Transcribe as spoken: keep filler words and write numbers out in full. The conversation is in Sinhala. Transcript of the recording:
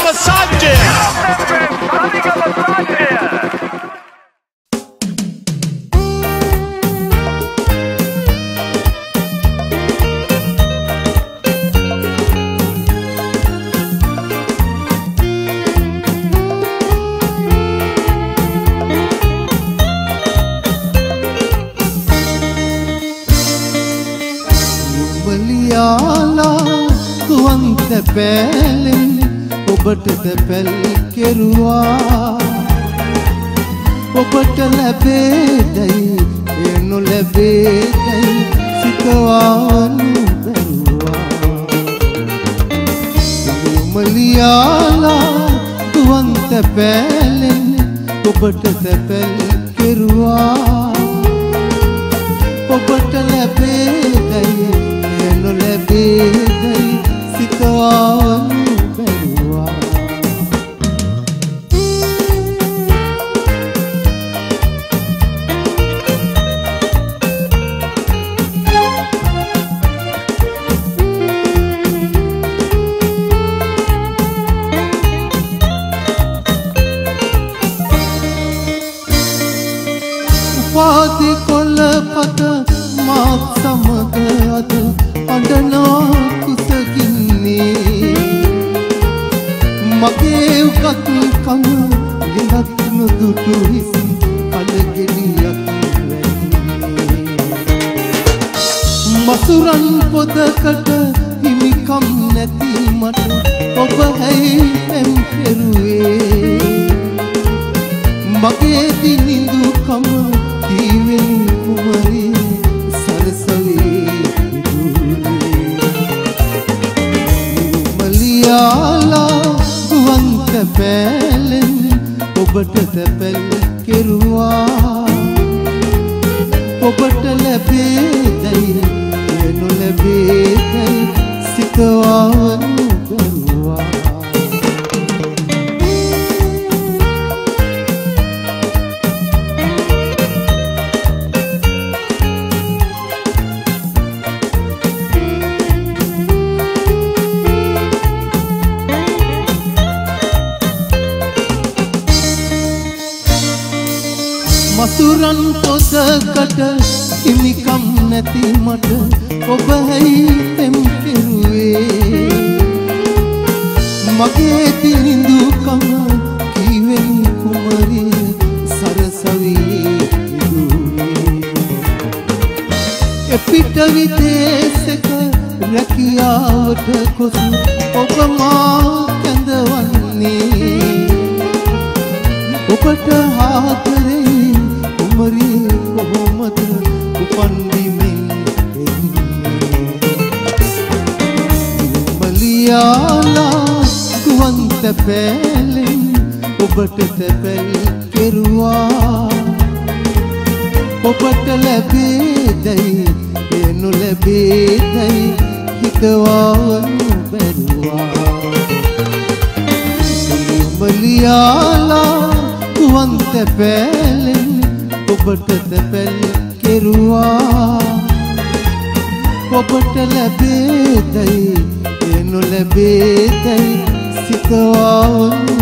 Sanchez. පැලෙන් ඔබට තැපැල් කෙරුවා ඔබට ලැබේදයි එය නොලැබේදයි සිතවාවනු බැරුවා උමලියාලා තුවන් තැපැලෙන් ඔබට තැපැල් කෙරුවා ඔබට ලැබේදයි එය නොලැබේදයි සිතවාවනු බැරුවා උපාධි කොළපත මාත් සමග අද අඬනා මගේ උකත් කම ගෙනත් නොදුටු හිස් කලගෙඩියක් වැන්නේ මසුරන් පොදකට හිමිකම් නැති මට ඔබ හැයි එම් කෙරුවේ මගේ දිනිඳුකම කීවෙන් කුමරි සරසවේ මලියාලා පැලෙන් ඔබට තැපැල් කෙරුවා ඔබට ලැබේදයි එය නොලැබේදයි සිතවාවනු බැරුවා මසුරන් පොදකට හිමිකම් නැති මට ඔබ හැයි එම් කෙරුවේ මගේ දිනිඳුකම කීවෙන් කුමරි සරසවී ඉදුවේ එපිට විදේශක රැකියාවට කොස් ඔබ මා කැඳවන්නේ ඔබට ආදරේ කුමරි කොහොමද උපන්දිමින් එන්නේ මලියාලා ගුවන් තැපැලෙන් ඔබට තැපැල් කෙරුවා ඔබට ලැබේදයි එය නොලැබේදයි හිතවාවනු බැරුවා මලියාලා ගුවන් තැපැලෙන් ඔබට තැපැල් කෙරුවා ඔබට ලැබේදයි එය නොලැබේදයි සිතවාවනු